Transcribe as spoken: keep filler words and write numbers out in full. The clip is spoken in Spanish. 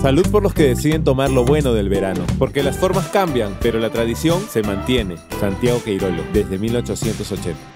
Salud por los que deciden tomar lo bueno del verano, porque las formas cambian, pero la tradición se mantiene. Santiago Queirolo, desde mil ochocientos ochenta.